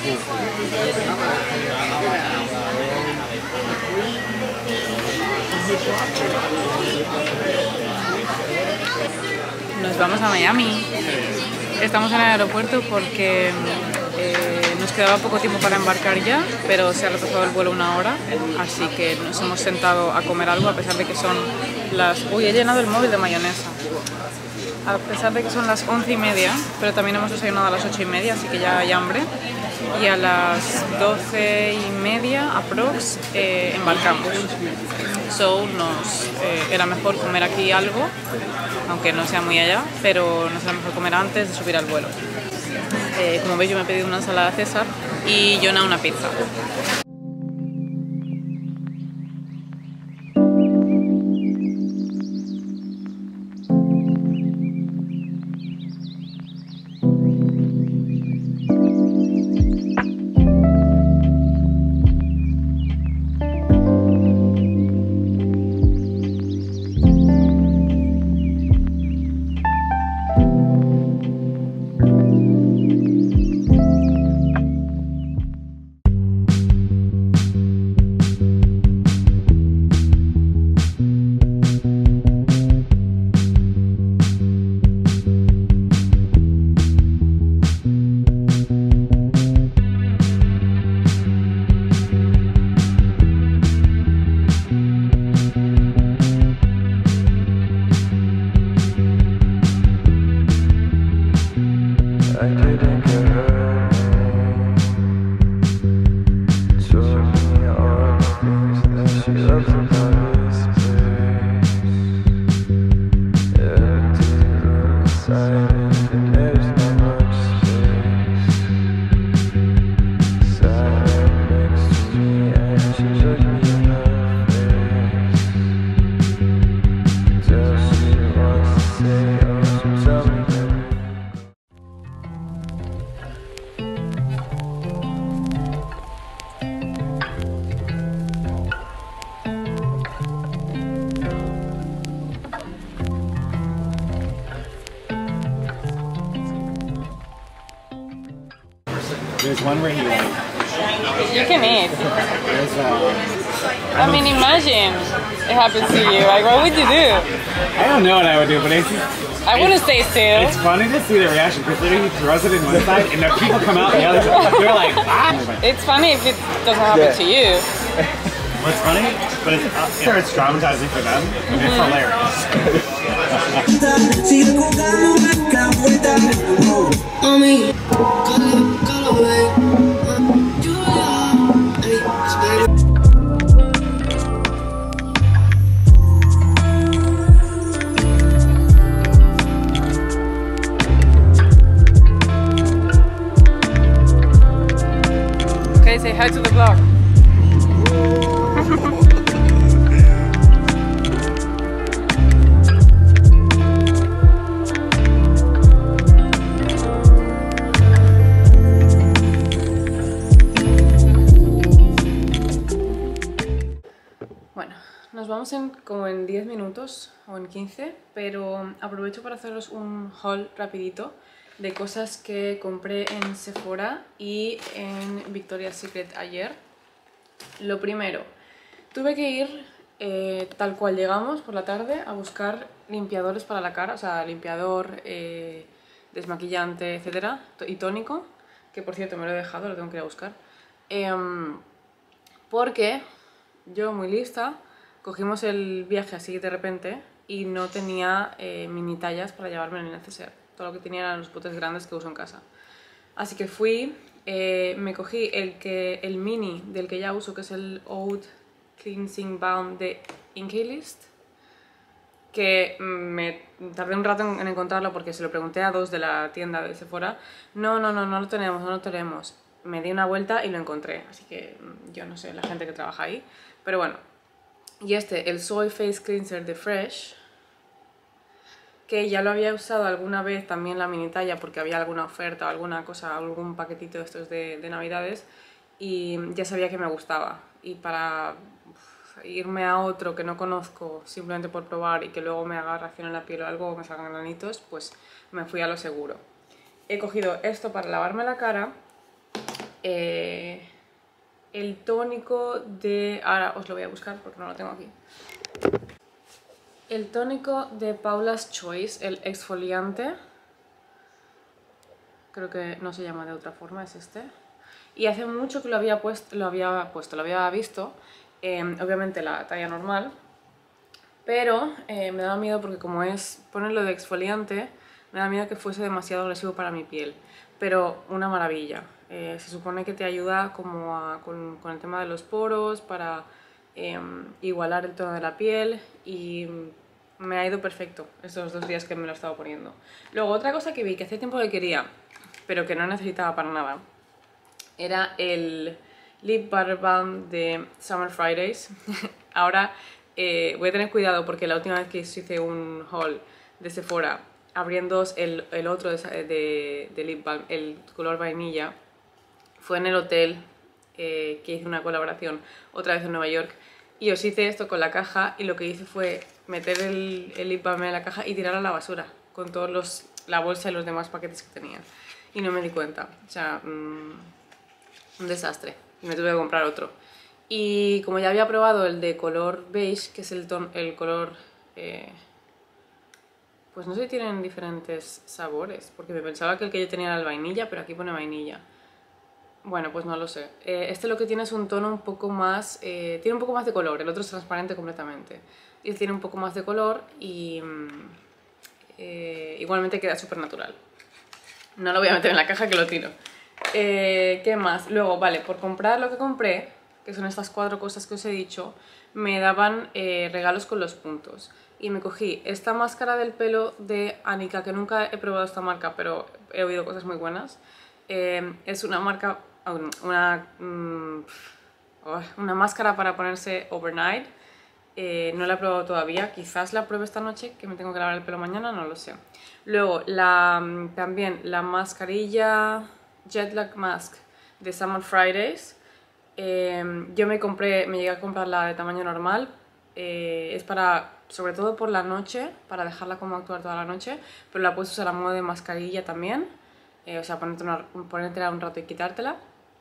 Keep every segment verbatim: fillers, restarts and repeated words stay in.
Nos vamos a Miami. Estamos en el aeropuerto porque eh, nos quedaba poco tiempo para embarcar ya, pero se ha retrasado el vuelo una hora, así que nos hemos sentado a comer algo a pesar de que son las... Uy, he llenado el móvil de mayonesa. A pesar de que son las once y media, pero también hemos desayunado a las ocho y media, así que ya hay hambre. Y a las doce y media, aprox, eh, embarcamos. So, nos, eh, era mejor comer aquí algo, aunque no sea muy allá, pero nos era mejor comer antes de subir al vuelo. Eh, como veis, yo me he pedido una ensalada César y Jonah una pizza. There's one where he like... You can eat. There's uh, I mean, imagine it happens to you. Like, what would you do? I don't know what I would do, but it's... I wouldn't stay still. It's funny to see the reaction because literally he throws it in one side and the people come out the other side. They're like, ah! It's funny if it doesn't happen Yeah. to you. What's funny, but it's, uh, sure, it's traumatizing for them, and it's hilarious. Okay, say hi to the vlog. Bueno, nos vamos en como en diez minutos o en quince, pero aprovecho para haceros un haul rapidito de cosas que compré en Sephora y en Victoria's Secret ayer. Lo primero, tuve que ir eh, tal cual llegamos por la tarde a buscar limpiadores para la cara, o sea, limpiador, eh, desmaquillante, etcétera, y tónico, que por cierto me lo he dejado, lo tengo que ir a buscar, eh, porque yo, muy lista, cogimos el viaje así de repente y no tenía eh, mini tallas para llevarme en el neceser. Todo lo que tenía eran los potes grandes que uso en casa. Así que fui, eh, me cogí el, que, el mini del que ya uso, que es el Oud Cleansing Balm de Inkey-List, que me tardé un rato en, en encontrarlo porque se lo pregunté a dos de la tienda de Sephora. No, no, no, no lo tenemos, no lo tenemos. Me di una vuelta y lo encontré, así que yo no sé la gente que trabaja ahí, pero bueno. Y este, el Soy Face Cleanser de Fresh, que ya lo había usado alguna vez también la mini talla porque había alguna oferta o alguna cosa, algún paquetito de estos de, de navidades, y ya sabía que me gustaba. Y para uf, irme a otro que no conozco simplemente por probar y que luego me haga reacción en la piel o algo o me salgan granitos, pues me fui a lo seguro. He cogido esto para lavarme la cara eh, el tónico de... Ahora os lo voy a buscar porque no lo tengo aquí. El tónico de Paula's Choice, el exfoliante. Creo que no se llama de otra forma, es este. Y hace mucho que lo había puesto, lo había, puesto, lo había visto. Eh, obviamente la talla normal. Pero eh, me daba miedo porque como es ponerlo de exfoliante, me da miedo que fuese demasiado agresivo para mi piel. Pero una maravilla. Eh, se supone que te ayuda como a, con, con el tema de los poros, para eh, igualar el tono de la piel, y me ha ido perfecto estos dos días que me lo he estado poniendo. Luego otra cosa que vi que hace tiempo que quería, pero que no necesitaba para nada, era el Lip Butter Balm de Summer Fridays. Ahora eh, voy a tener cuidado porque la última vez que hice un haul de Sephora abriendo el, el otro de, de, de Lip Balm, el color vainilla, fue en el hotel eh, que hice una colaboración otra vez en Nueva York, y os hice esto con la caja y lo que hice fue meter el, el Lip Balm en la caja y tirarlo a la basura con todos los, la bolsa y los demás paquetes que tenía, y no me di cuenta. O sea, mmm, un desastre, y me tuve que comprar otro. Y como ya había probado el de color beige, que es el, ton, el color... Eh, pues no sé si tienen diferentes sabores, porque me pensaba que el que yo tenía era el vainilla, pero aquí pone vainilla. Bueno, pues no lo sé. Eh, este lo que tiene es un tono un poco más... Eh, tiene un poco más de color, el otro es transparente completamente. Y este tiene un poco más de color y... Eh, igualmente queda súper natural. No lo voy a meter en la caja, que lo tiro. Eh, ¿Qué más? Luego, vale, por comprar lo que compré, que son estas cuatro cosas que os he dicho, me daban eh, regalos con los puntos. Y me cogí esta máscara del pelo de Anika, que nunca he probado esta marca, pero he oído cosas muy buenas. Eh, es una marca, una, una, una máscara para ponerse overnight. Eh, no la he probado todavía, quizás la pruebe esta noche, que me tengo que lavar el pelo mañana, no lo sé. Luego, la, también la mascarilla Jet Lag Mask de Summer Fridays. Eh, yo me compré, me llegué a comprar la de tamaño normal. Eh, es para, sobre todo por la noche, para dejarla como actuar toda la noche, pero la puedes usar a modo de mascarilla también. Eh, o sea, ponértela, ponértela un rato y quitártela.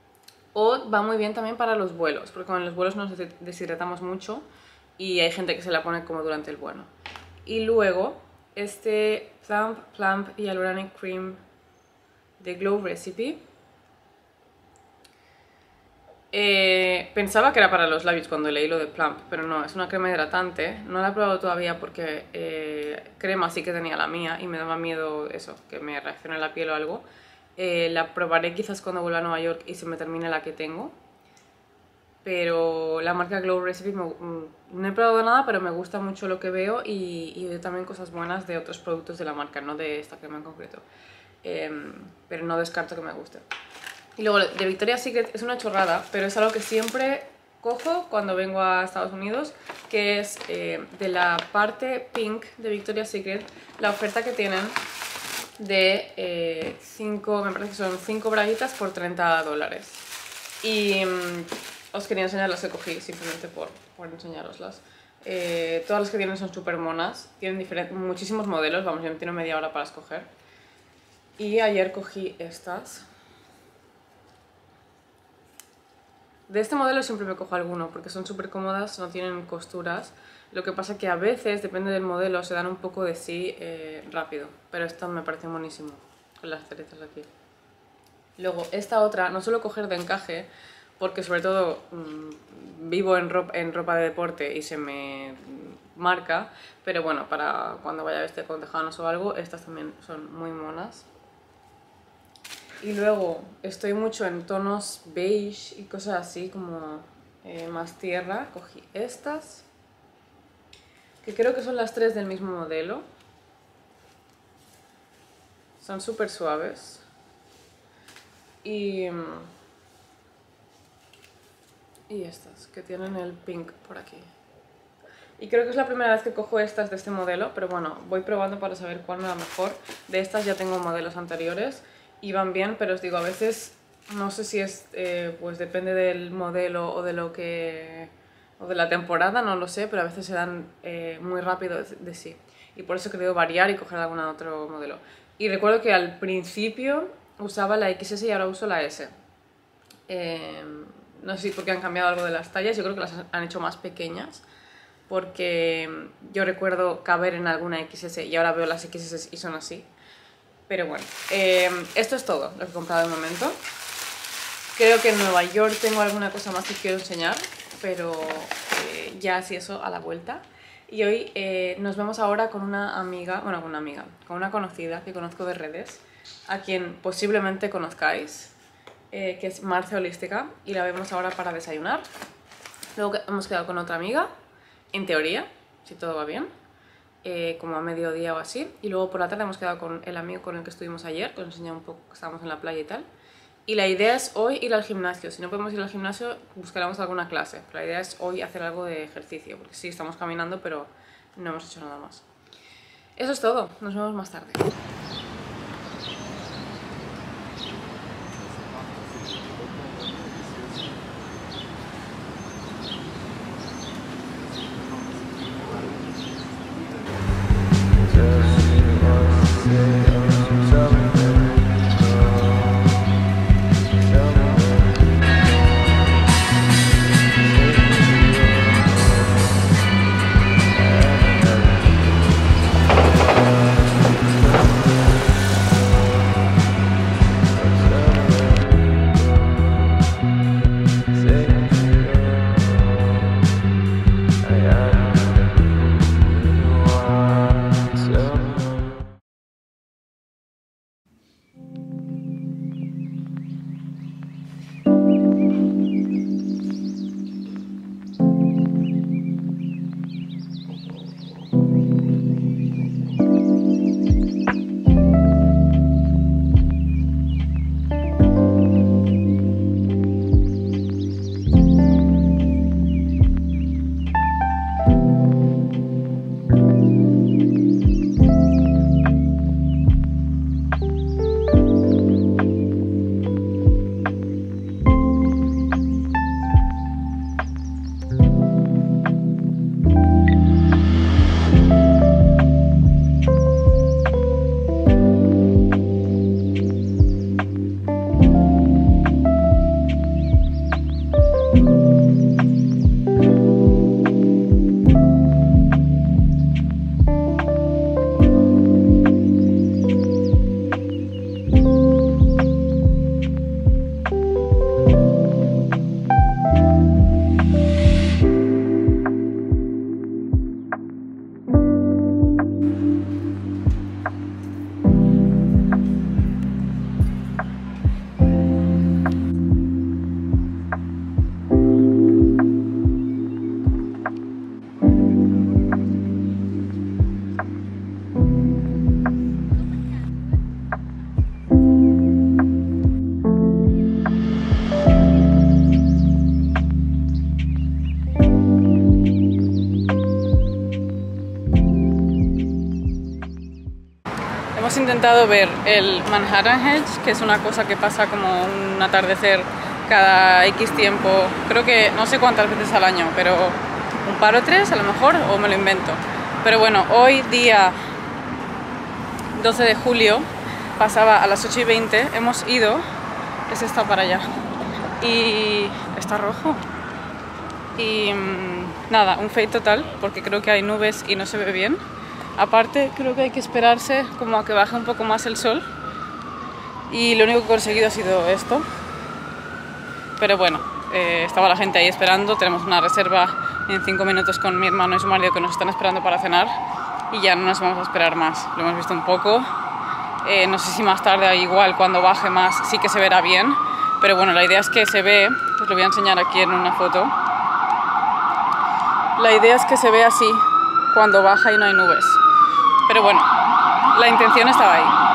O va muy bien también para los vuelos, porque con los vuelos nos deshidratamos mucho y hay gente que se la pone como durante el vuelo. Y luego, este Plump Plump Hyaluronic Cream de Glow Recipe. Eh, pensaba que era para los labios cuando leí lo de Plump, pero no, es una crema hidratante. No la he probado todavía porque eh, crema sí que tenía la mía y me daba miedo eso, que me reaccione la piel o algo. Eh, la probaré quizás cuando vuelva a Nueva York y se me termine la que tengo. Pero la marca Glow Recipe me, no he probado nada, pero me gusta mucho lo que veo, y, y veo también cosas buenas de otros productos de la marca, no de esta crema en concreto. Eh, pero no descarto que me guste. Y luego de Victoria's Secret es una chorrada, pero es algo que siempre cojo cuando vengo a Estados Unidos, que es eh, de la parte pink de Victoria's Secret, la oferta que tienen de cinco, me parece que son cinco braguitas por treinta dólares. Y mmm, os quería enseñar las que cogí, simplemente por, por enseñaroslas. Eh, todas las que tienen son súper monas, tienen muchísimos modelos, vamos, yo me tiro media hora para escoger. Y ayer cogí estas. De este modelo siempre me cojo alguno porque son súper cómodas, no tienen costuras. Lo que pasa que a veces, depende del modelo, se dan un poco de sí eh, rápido. Pero esta me parece buenísimo, con las cerezas aquí. Luego, esta otra no suelo coger de encaje porque sobre todo mmm, vivo en ropa, en ropa de deporte y se me marca. Pero bueno, para cuando vaya a vestir con tejanos o algo, estas también son muy monas. Y luego estoy mucho en tonos beige y cosas así, como eh, más tierra. Cogí estas, que creo que son las tres del mismo modelo. Son súper suaves. Y, y estas, que tienen el pink por aquí. Y creo que es la primera vez que cojo estas de este modelo, pero bueno, voy probando para saber cuál me va mejor. De estas ya tengo modelos anteriores y van bien, pero os digo, a veces no sé si es, eh, pues depende del modelo o de lo que, o de la temporada, no lo sé, pero a veces se dan eh, muy rápido de, de sí. Y por eso he querido variar y coger algún otro modelo. Y recuerdo que al principio usaba la equis ese y ahora uso la ese. Eh, no sé si porque han cambiado algo de las tallas, yo creo que las han hecho más pequeñas, porque yo recuerdo caber en alguna equis ese y ahora veo las equis ese y son así. Pero bueno, eh, esto es todo lo que he comprado de momento. Creo que en Nueva York tengo alguna cosa más que quiero enseñar, pero eh, ya así eso a la vuelta. Y hoy eh, nos vemos ahora con una amiga, bueno, con una amiga, con una conocida que conozco de redes, a quien posiblemente conozcáis, eh, que es Marce Holística, y la vemos ahora para desayunar. Luego hemos quedado con otra amiga, en teoría, si todo va bien, eh, como a mediodía o así. Y luego por la tarde hemos quedado con el amigo con el que estuvimos ayer, que os enseñé un poco que estábamos en la playa y tal. Y la idea es hoy ir al gimnasio. Si no podemos ir al gimnasio, buscaremos alguna clase. Pero la idea es hoy hacer algo de ejercicio, porque sí, estamos caminando, pero no hemos hecho nada más. Eso es todo. Nos vemos más tarde. Hemos intentado ver el Manhattan Hedge, que es una cosa que pasa como un atardecer cada X tiempo, creo que no sé cuántas veces al año, pero un par o tres a lo mejor, o me lo invento. Pero bueno, hoy día doce de julio, pasaba a las ocho y veinte, hemos ido, ese está para allá, y está rojo. Y mmm, nada, un fail total, porque creo que hay nubes y no se ve bien. Aparte, creo que hay que esperarse como a que baje un poco más el sol. Y lo único que he conseguido ha sido esto. Pero bueno, eh, estaba la gente ahí esperando. Tenemos una reserva en cinco minutos con mi hermano y su marido que nos están esperando para cenar. Y ya no nos vamos a esperar más. Lo hemos visto un poco. Eh, no sé si más tarde, igual cuando baje más, sí que se verá bien. Pero bueno, la idea es que se ve. Os lo voy a enseñar aquí en una foto. La idea es que se ve así cuando baja y no hay nubes. Pero bueno, la intención estaba ahí.